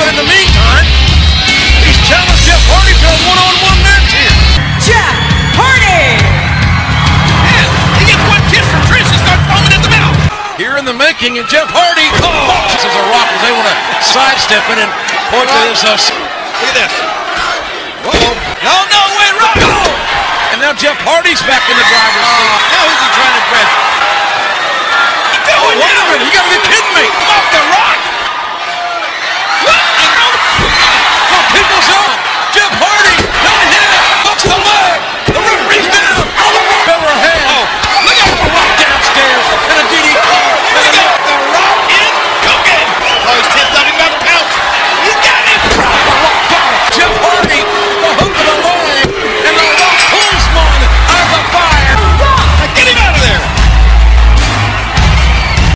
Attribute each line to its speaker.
Speaker 1: in the meantime, he's challenged Jeff Hardy to a one-on-one match here.
Speaker 2: Jeff Hardy!
Speaker 1: And he gets one kiss from Trish and starts foaming at the mouth. Here in the making, and Jeff Hardy, as a Rock was able to sidestep it and point to this. Look at this. No, wait, Rock! And now Jeff Hardy's back in the driver's seat.
Speaker 3: Now who's he trying to impress?